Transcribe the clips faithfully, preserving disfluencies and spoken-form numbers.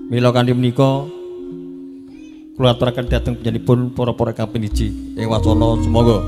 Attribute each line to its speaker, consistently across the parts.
Speaker 1: Mila kanthi menika kula aturaken dhateng panjenenganipun para-para ingkang piniji ing wacana sumangga.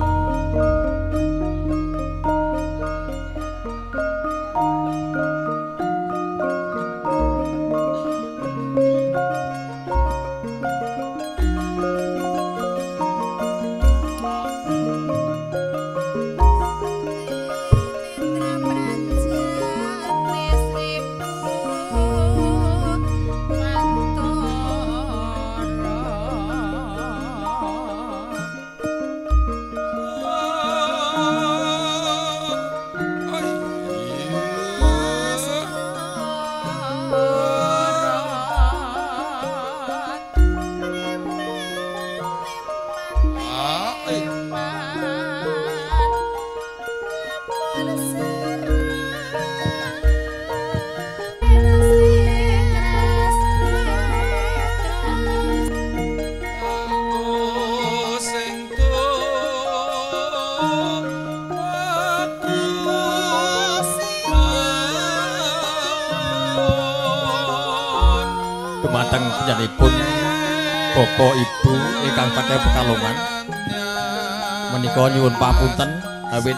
Speaker 1: Dumateng panjenenganipun Bapak Ibu ingkang saking Pekalongan menika nyuwun pamunten awit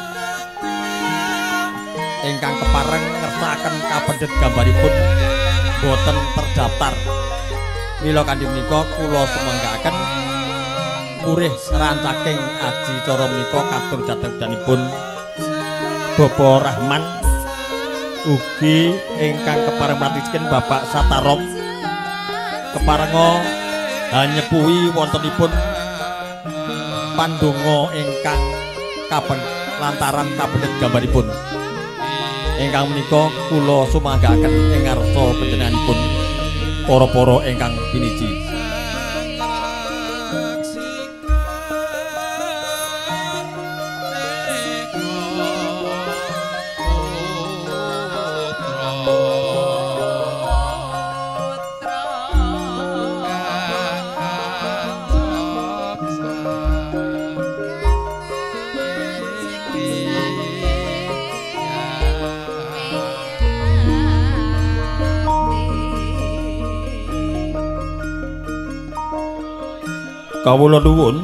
Speaker 1: ingkang kepareng ngersakaken kapendhet gambaripun boten terdaftar. Mila kanthi menika kula sumanggaaken murih rancaking aji cara menika katur jatengipun Bapak Rahman ugi ingkang kepareng matiken Bapak Satarom keparenga hanyepuhi wontenipun pandonga ingkang kaben lantaran kapendhet gambaripun ingkang menika kula sumanggaaken ing ngarsa panjenenganipun para-para ingkang piniji. Kawula nuwun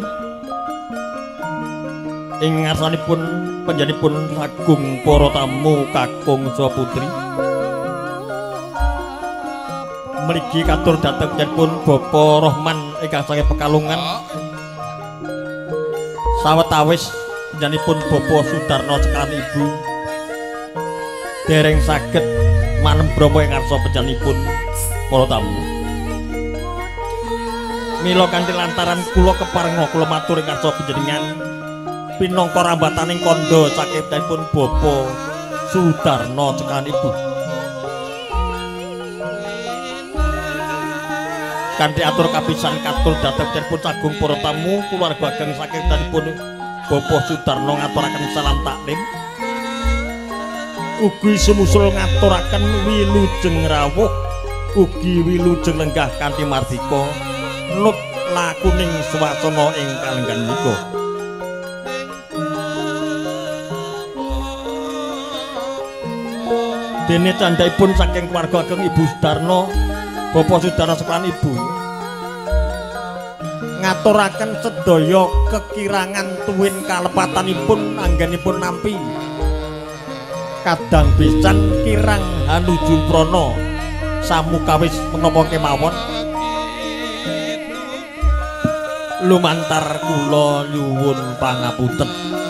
Speaker 1: ing ngarsanipun panjenenganipun sagung para tamu kakung saha putri mriki katur dhateng panjenenganipun Bapak Rahman ingkang saking Pekalongan sawetawis panjenenganipun Bapak Sudarno cekakan Ibu dereng saged manembromo ing ngarsa panjenenganipun para tamu. Mila kanthi lantaran kula keparenga kula matur ing ngarsa panjenengan pinangka rambataning kandha saking panjenenganipun Bapak Sudarno cekakan Ibu. Kanthi atur kapisan katur dhateng panjenenganipun sagung para tamu kulawarga ageng saking panjenenganipun Bapak Sudarno ngaturaken salam taklim. Ugi sumusul ngaturaken wilujeng rawuh ugi wilujeng lenggah kanthi mardika nut lakuning swasana ing kalenggan menika. Dene candhaipun saking keluarga ageng Ibu Sudarno, Bapak Sudarno sekalian Ibu ngaturaken sedaya kekirangan tuwin kalepatanipun anggenipun nampi kadang pisan kirang hanuju prana samukawis menapa kemawon lumantar kula nyuwun pangapunten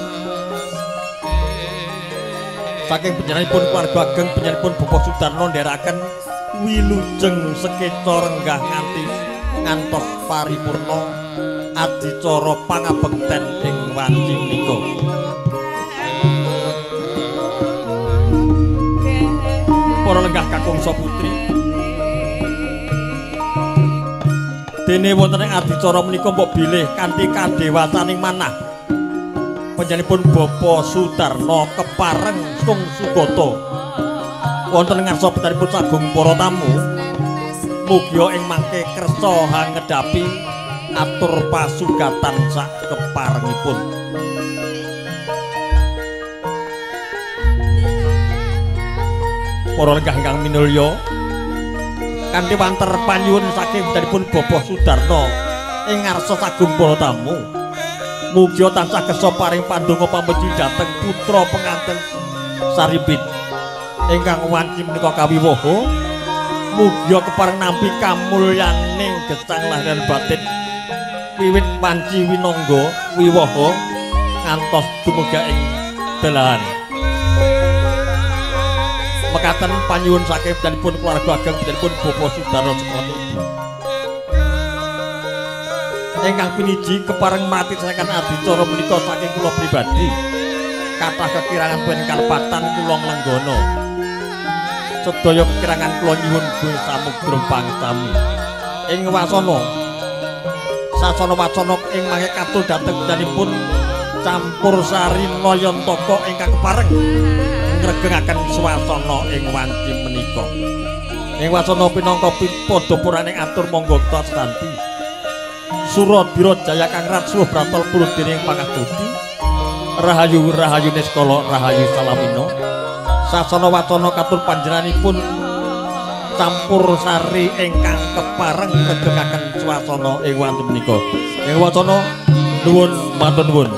Speaker 1: saking panjenenganipun keluarga ageng panjenenganipun Bapak Sudarno ndherekaken wilujeng sekeca renggah nganti ngantos paripurna adicara pangabekten ing wanci menika. Para lenggah kakung saha putri dene wonten ing adicara menika mbok bilih kanthi kadewasaning manah panjenenganipun Bapak Sudarno kepareng sung sugata wonten ngarsa panjenenganipun sagung para tamu mugia ing mangke kersa hangedhapi atur pasugatan sak keparengipun. Para lenggah ingkang minulya kanthi wanter panyuwun saking danipun Bapak Sudarno ing ngarsa sagung para tamu. Mugi tansah kersa paring pandonga pamuji dhateng putra pengantin Saripit ingkang wanci menika kawiwaha. Mugi kepareng nampi kamulyaning gesang lahir dan batin wiwit wanci winangga wiwaha ngantos dumugi ing dalahan. Mekaten panyuwun saking danipun keluarga ageng danipun Bapak Sudarno Sekolah ingkang piniji kepareng matisaken adicara menika saking kula pribadi kathah kekirangan pun kalpatan kula nglenggana sedaya kekirangan kula nyuwun Gusti Samudra pangsami ing wasana sasana wacana ing mangke katul dhateng danipun Campursari Nayantaka ingkang kepareng ngregengaken swasana ing wanci menika. Ing wasana pinangka padha puraning atur monggo tastanti Suradira Jaya kang ratsuh bratol purut dening pangastuti Rahayu Rahayu Niskala Rahayu Salamina. Sasana wacana katur panjenenganipun Campursari ingkang kepareng ngregengaken swasana ing wanci menika. Ing wacana nuwun matur nuwun.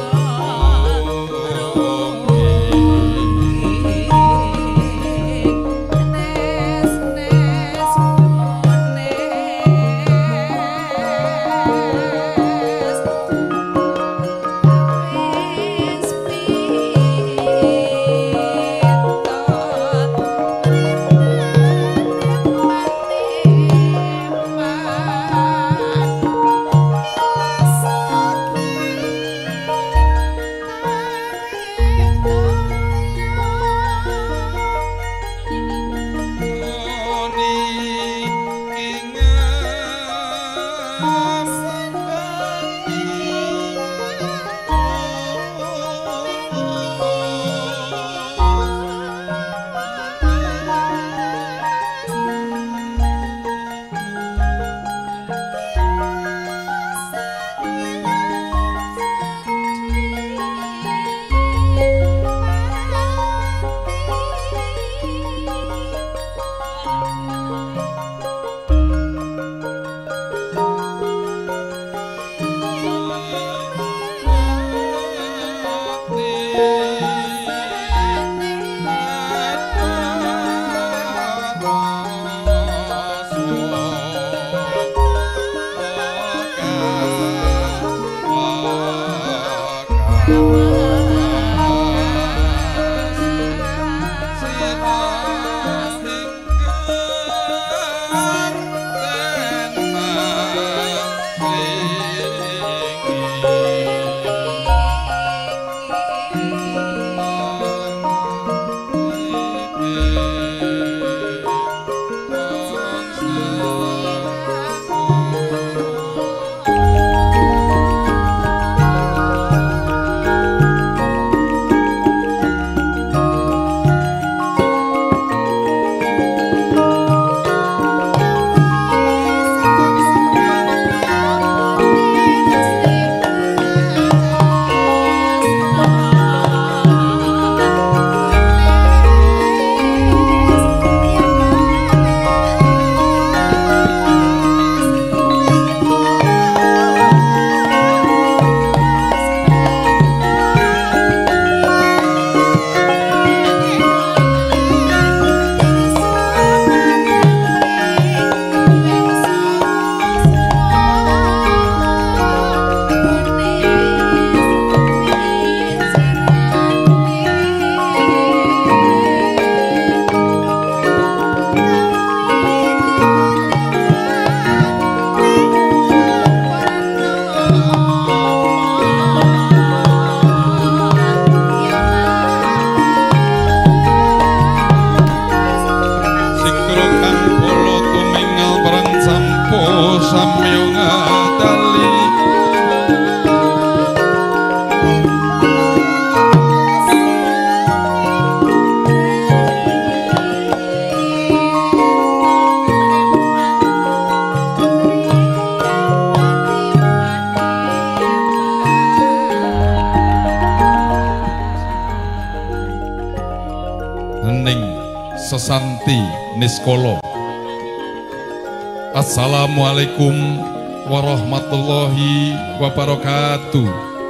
Speaker 2: Niskala Assalamualaikum warahmatullahi wabarakatuh.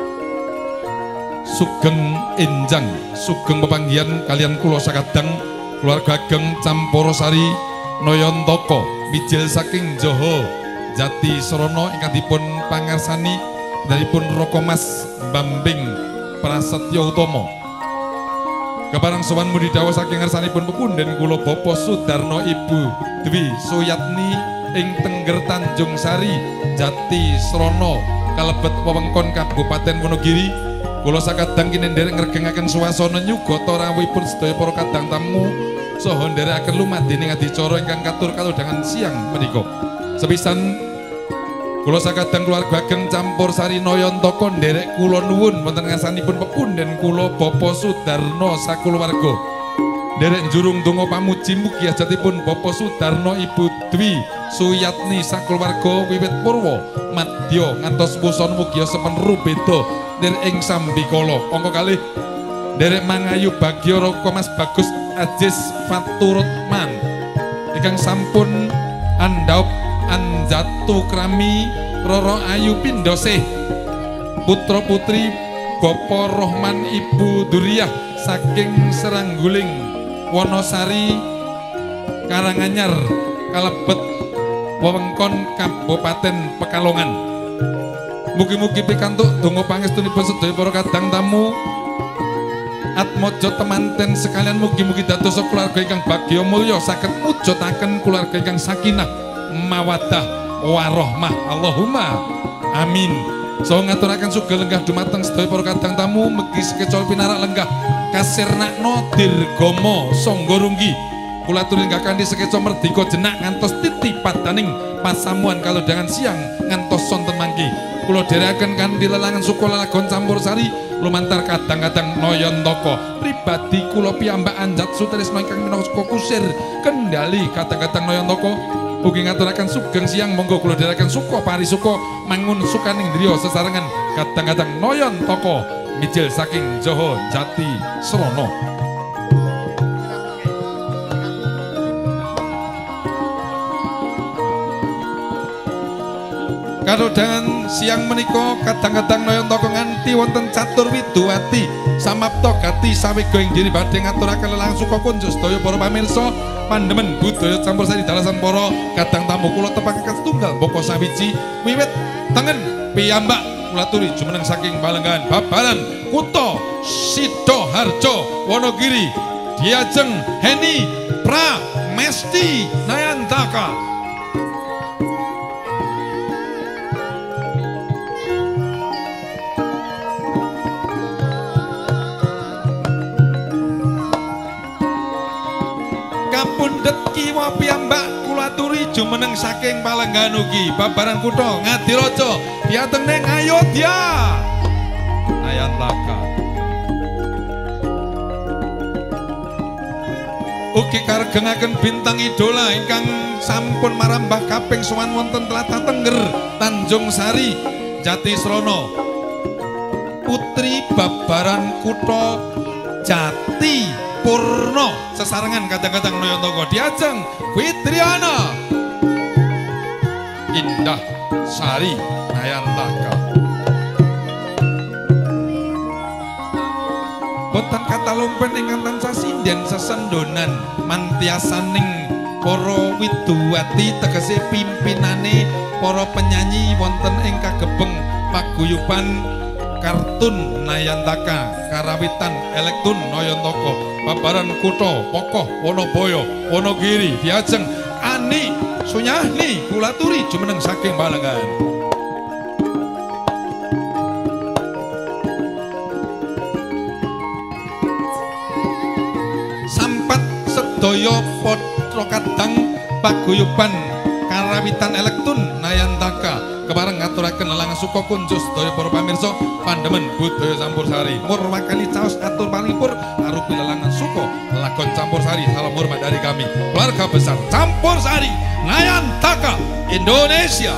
Speaker 2: Sugeng enjang, sugeng pepanggihan kalian kula sakadang keluarga Ageng Camporosari Nayantaka mijil saking Jaha Jati Srana ingkang dipun pangarsani daripun Raka Mas Bambing Prasetya Utama. Keparang sowan mudi dawuh saking ngarsanipun pepunden kula Bapak Sudarno Ibu Dwi Suyatni ing Tengger Tanjung Sari Jati Srana kalebet wewengkon Kabupaten Wonogiri. Kula sakadang kene nderek ngregengaken swasana nyugata rawuhipun sedaya para kadang tamu saha nderekaken lumadene adicara ingkang katur kalodhangan siang menika. Sepisan kula sakadang keluarga Ageng Campursari Nayantaka nderek kula nuwun wonten ngarsanipun pepunden kula Bapak Sudarno sakulawarga. Nderek njurung donga pamuji mugi hajatipun Bapak Sudarno Ibu Dwi Suyatni sakulawarga wiwit purwa madya ngantos wusana mugi sepen beda nderek ing sambikala. Angka kalih nderek Mangayu Bagya Raka Mas Bagus Ajis Faturutman ingkang sampun andhaup anjatu krami Roro Ayu Pindosih putra putri Bapak Rohman Ibu Duriah saking Serangguling Wonosari Karanganyar kalebet wewengkon Kabupaten Pekalongan. Mugi-mugi pikantuk donga pangestunipun sedaya para kadang tamu atmaja temanten sekalian, mugi-mugi dados keluarga ingkang bagya mulya saged mujudaken keluarga ingkang sakinah mawaddah warahmah. Allahumma amin. So ngaturaken sugeng lenggah dumateng sedaya para kadang tamu mugi sekecol pinarak lenggah kasirnakna dirgama sangga runggi kula aturi lenggah kanthi sekecol merdika jenak ngantos titipadaning pasamuan kalodhangan siang ngantos sonten mangke. Kula dherekaken kanthi lelangan suka lelagon Campursari lumantar kadang-kadang Nayantaka. Pribadi kula piyambak anjat sutresna ingkang minangka kusir kendali kadang-kadang Nayantaka. Ugi ngaturaken sugeng siang monggo kula dherekaken suka parisuka mangun sukaning driya sesarengan kadang-kadang Nayantaka mijil saking Jaha Jati Srana. Kalodhangan siang menika kadang-kadang Nayantaka nganti wonten catur widuwati samapta gati sawega ing diri badhe ngaturaken lelang suka kunjuk sedaya para pamirsa pandemen budaya Campursari dalasan para kadang tamu kula tepakaken setunggal mbaka sawiji wiwit tengen piyambak kula aturi jumeneng saking Balenggan babaran Kutha Sidoharjo Wonogiri diajeng Heni Pramesti Nayantaka. Kapundhet kiwa piyambak kula aturi jumeneng saking Palenggan ugi babaran Kutha Ngadiraja diateng ning Ayodya Nayantaka. Ugi karegengaken bintang idola ingkang sampun marambah kaping sowan wonten tlatah Tengger Tanjung Sari Jati Srana putri babaran Kutha Jati Purno sesarengan kadang-kadang Nayantaka diajeng Fitriana Indah Sari Nayantaka. Boten kata lumpen ingkang tansah sinden sesendonan mantiasaning para widuwati tegese pimpinane para penyanyi wonten ing kagebeng paguyuban kartun Nayantaka karawitan elektun Nayantaka babaran Kutha Pokoh Wonobaya Wonogiri diajeng Ani Sunyahni kula aturi jumeneng saking Balenggan. Sampat sedaya padha kadang paguyuban karawitan elektun Nayantaka kepareng ngaturaken lelang suka kunjuk sedaya para pamirsa pandemen budaya Campursari murwakali caos atur panglipur arupi lelangan suka lagon Campursari. Salam hormat dari kami keluarga besar Campursari Nayantaka Indonesia.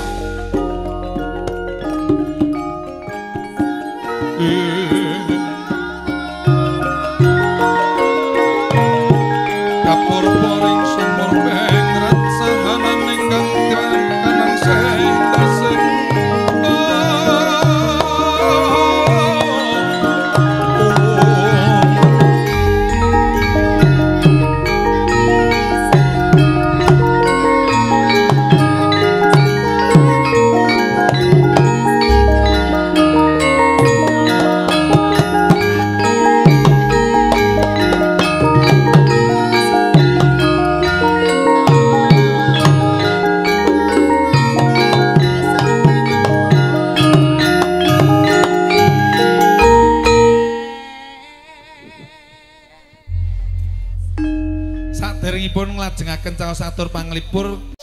Speaker 2: Kapur poring sumur bengrat sahanan ingkang lajengaken caos atur panglipur